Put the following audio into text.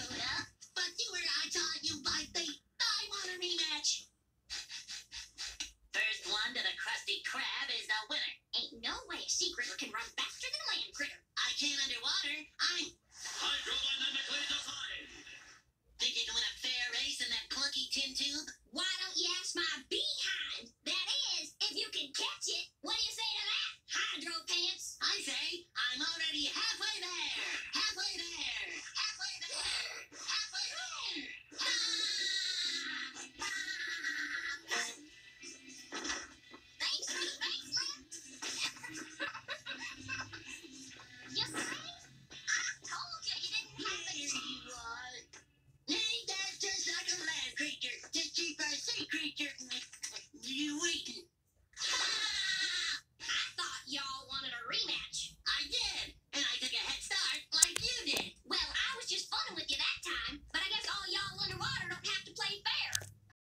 Luna. But you were I taught you by fate. I want a rematch. First one to the Krusty Krab is the winner. Ain't no way a sea critter can run faster than a land critter. I can't underwater. I'm hydrodynamically defined. Think you can win a fair race in that clunky tin tube?